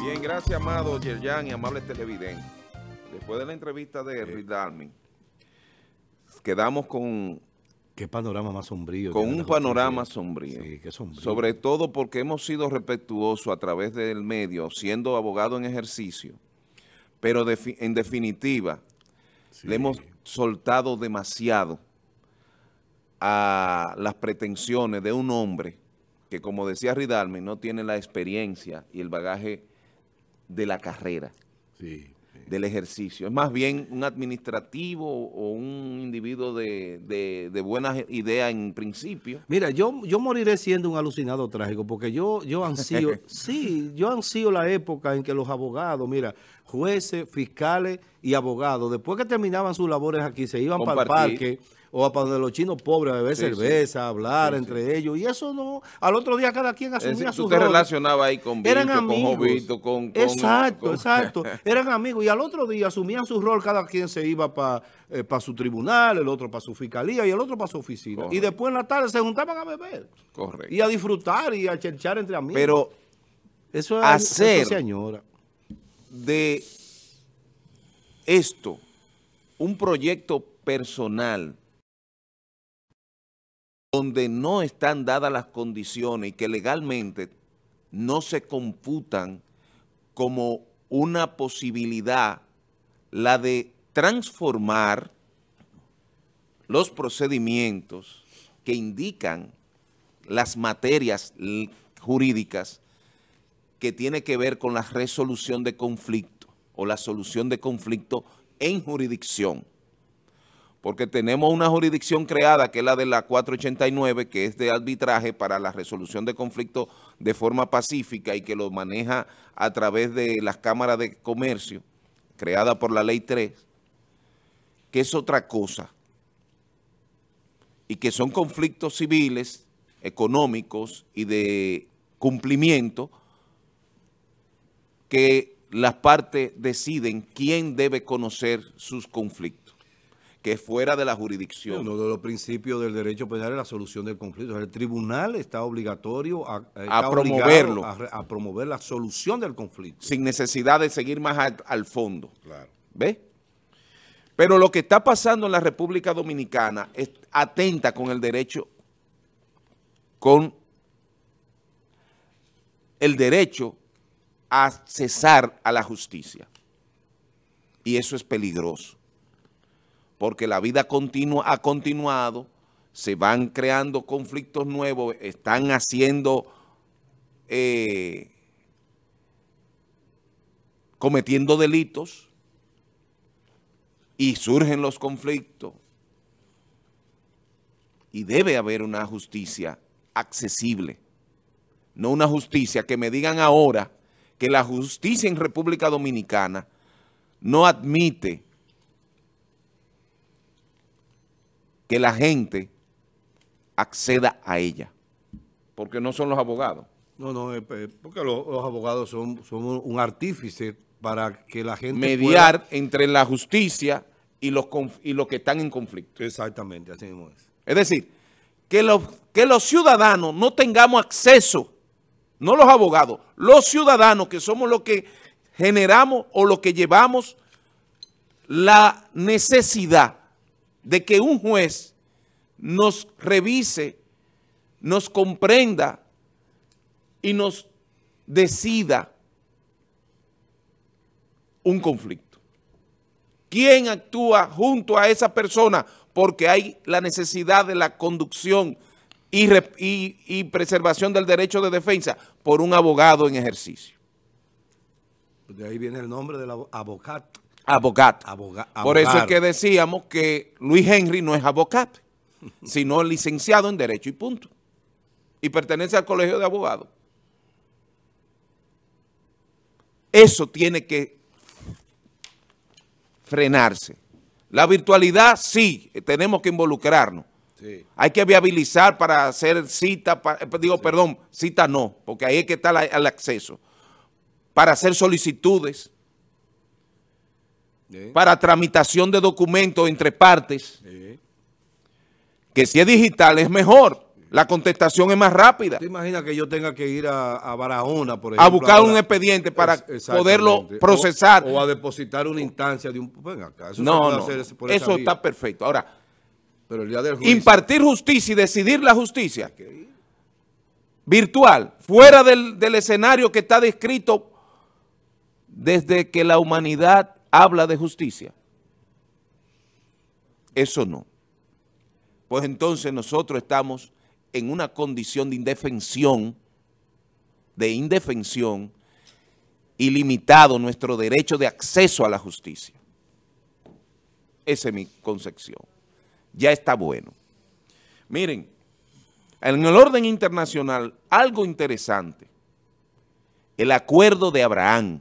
Bien, gracias, amado Yerjan y amables televidentes. Después de la entrevista de Ridalmi, quedamos con... Qué panorama más sombrío. Con un panorama sombrío. Sí, qué sombrío. Sobre todo porque hemos sido respetuosos a través del medio, siendo abogado en ejercicio, pero en definitiva, le hemos soltado demasiado a las pretensiones de un hombre que, como decía Ridalmi, no tiene la experiencia y el bagaje de la carrera, del ejercicio. Es más bien un administrativo o un individuo de buenas ideas en principio. Mira, yo moriré siendo un alucinado trágico, porque yo ansío, yo ansío la época en que los abogados, mira, jueces, fiscales y abogados, después que terminaban sus labores aquí, se iban para el parque o para donde los chinos pobres a beber cerveza, a hablar entre ellos, y eso no, al otro día cada quien asumía su rol. Tú te relacionabas ahí con Vito, con Jovito, con... Exacto, eran amigos, y al otro día asumían su rol, cada quien se iba para su tribunal, el otro para su fiscalía y el otro para su oficina. Correcto. Y después en la tarde se juntaban a beber. Correcto. Y a disfrutar y a cherchar entre amigos. Pero eso hacer eso se añora. De esto un proyecto personal donde no están dadas las condiciones y que legalmente no se computan como una posibilidad la de transformar los procedimientos que indican las materias jurídicas que tiene que ver con la resolución de conflicto o la solución de conflicto en jurisdicción. Porque tenemos una jurisdicción creada que es la de la 489, que es de arbitraje para la resolución de conflictos de forma pacífica y que lo maneja a través de las cámaras de comercio, creada por la Ley 3, que es otra cosa, y que son conflictos civiles, económicos y de cumplimiento que las partes deciden quién debe conocer sus conflictos, que es fuera de la jurisdicción. Uno de los principios del derecho penal es la solución del conflicto. El tribunal está obligatorio a promoverlo, a promover la solución del conflicto. Sin necesidad de seguir más al fondo. Claro. ¿Ves? Pero lo que está pasando en la República Dominicana es atenta con el derecho, con el derecho a accesar a la justicia. Y eso es peligroso, porque la vida ha continuado, se van creando conflictos nuevos, están haciendo, cometiendo delitos, y surgen los conflictos, y debe haber una justicia accesible, no una justicia que me digan ahora que la justicia en República Dominicana no admite que la gente acceda a ella, porque no son los abogados. No, porque los abogados son un artífice para que la gente mediar entre la justicia y los que están en conflicto. Exactamente, así mismo es. Es decir, que los ciudadanos no tengamos acceso, no los abogados, los ciudadanos que somos los que generamos o los que llevamos la necesidad de que un juez nos revise, nos comprenda y nos decida un conflicto. ¿Quién actúa junto a esa persona? Porque hay la necesidad de la conducción y preservación del derecho de defensa por un abogado en ejercicio. De ahí viene el nombre del abogado. Por eso es que decíamos que Luis Henry no es abogado, sino licenciado en Derecho y punto. Y pertenece al Colegio de Abogados. Eso tiene que frenarse. La virtualidad, sí, tenemos que involucrarnos. Sí. Hay que viabilizar para hacer cita, cita no, porque ahí es que está el acceso. Para hacer solicitudes, para tramitación de documentos entre partes, que si es digital es mejor, La contestación es más rápida. ¿Te imaginas que yo tenga que ir a Barahona, por ejemplo? A buscar un expediente para poderlo procesar. O a depositar una instancia de un... Venga acá, eso no, se puede no, hacer por eso esa está vía. perfecto. Ahora, pero el día del juicio, impartir justicia y decidir la justicia virtual, fuera del escenario que está descrito desde que la humanidad habla de justicia. Eso no. Pues entonces nosotros estamos en una condición de indefensión y limitado nuestro derecho de acceso a la justicia. Esa es mi concepción. Ya está bueno. Miren, en el orden internacional, algo interesante, el acuerdo de Abraham,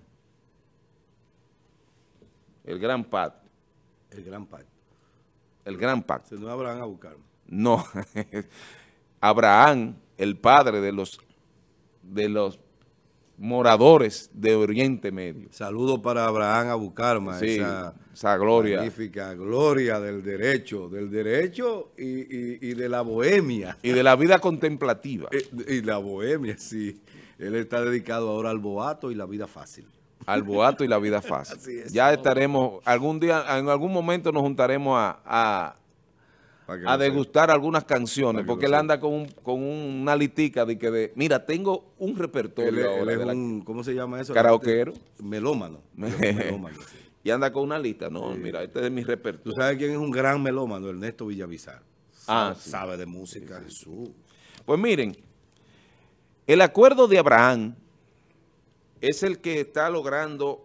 el gran pacto. el gran pacto. El gran pacto. Se no Abraham a buscarme. No, Abraham, el padre de los moradores de Oriente Medio. Saludo para Abraham Abucarma, Sí, esa gloria. magnífica gloria del derecho y de la bohemia. Y de la vida contemplativa. Y la bohemia, sí. Él está dedicado ahora al boato y la vida fácil. Al boato y la vida fácil. Así es. Ya estaremos, algún día, en algún momento nos juntaremos a degustar algunas canciones, porque él anda con una litica mira, tengo un repertorio ahora. Él es un, ¿cómo se llama eso? Karaokeero. Melómano. Melómano, sí. Y anda con una lista. No, Sí. mira, este es mi ¿Tú repertorio. sabes quién es un gran melómano? Ernesto Villavizar. Sí. Sabe de música, Jesús. Pues miren, el acuerdo de Abraham es el que está logrando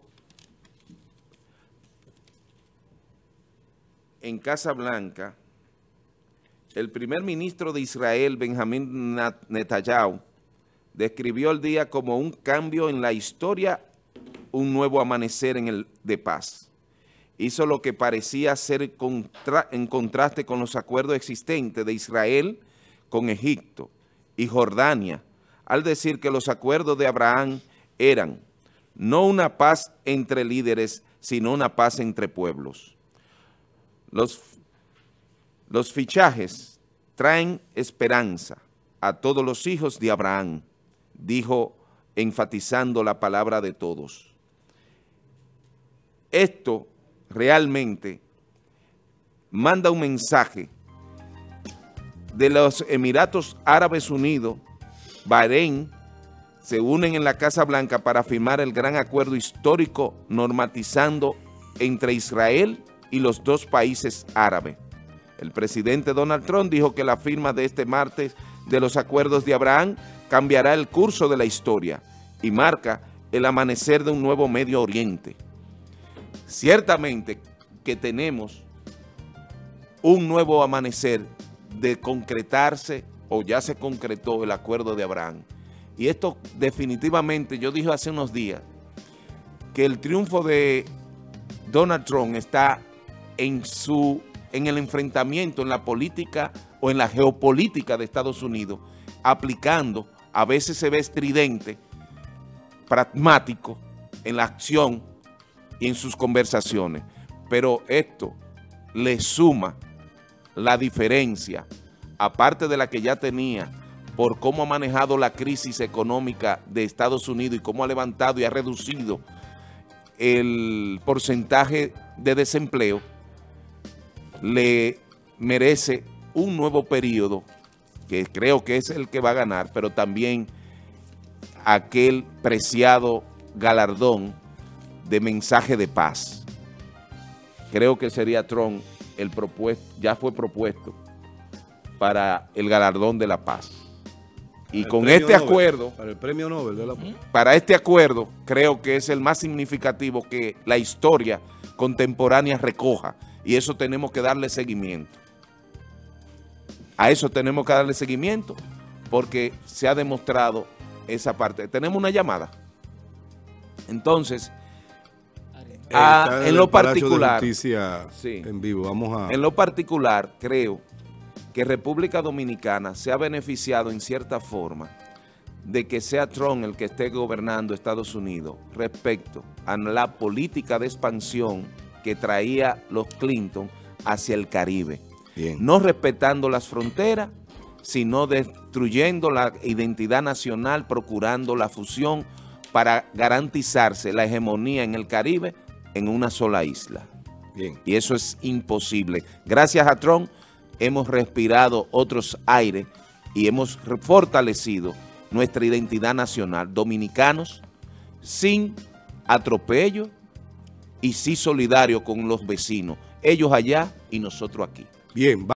en Casa Blanca el primer ministro de Israel, Benjamín Netanyahu, describió el día como un cambio en la historia, un nuevo amanecer de paz. Hizo lo que parecía ser en contraste con los acuerdos existentes de Israel con Egipto y Jordania, al decir que los acuerdos de Abraham eran no una paz entre líderes, sino una paz entre pueblos. Los fichajes traen esperanza a todos los hijos de Abraham, dijo, enfatizando la palabra de todos. Esto realmente manda un mensaje de los Emiratos Árabes Unidos, Bahrein, se unen en la Casa Blanca para firmar el gran acuerdo histórico normatizando entre Israel y los dos países árabes. El presidente Donald Trump dijo que la firma de este martes de los acuerdos de Abraham cambiará el curso de la historia y marca el amanecer de un nuevo Medio Oriente. Ciertamente que tenemos un nuevo amanecer de concretarse, o ya se concretó el acuerdo de Abraham. Y esto definitivamente, yo dije hace unos días, que el triunfo de Donald Trump está en el enfrentamiento en la política o en la geopolítica de Estados Unidos, aplicando, a veces se ve estridente, pragmático en la acción y en sus conversaciones. Pero esto le suma la diferencia, aparte de la que ya tenía, por cómo ha manejado la crisis económica de Estados Unidos y cómo ha levantado y ha reducido el porcentaje de desempleo, le merece un nuevo periodo, que creo que es el que va a ganar, pero también aquel preciado galardón de mensaje de paz. Creo que sería Trump el propuesto, ya fue propuesto para el galardón de la paz. Y con este acuerdo, para el premio Nobel de la Paz. para este acuerdo, creo que es el más significativo que la historia contemporánea recoja. Y eso tenemos que darle seguimiento. A eso tenemos que darle seguimiento porque se ha demostrado esa parte. Tenemos una llamada. Entonces, en lo particular, sí, en vivo, vamos a... En lo particular, creo que República Dominicana se ha beneficiado en cierta forma de que sea Trump el que esté gobernando Estados Unidos respecto a la política de expansión que traía los Clinton hacia el Caribe. Bien. No respetando las fronteras, sino destruyendo la identidad nacional, procurando la fusión para garantizarse la hegemonía en el Caribe en una sola isla. Bien. Y eso es imposible. Gracias a Trump hemos respirado otros aires y hemos fortalecido nuestra identidad nacional. Dominicanos sin atropello y sí solidarios con los vecinos. Ellos allá y nosotros aquí. Bien.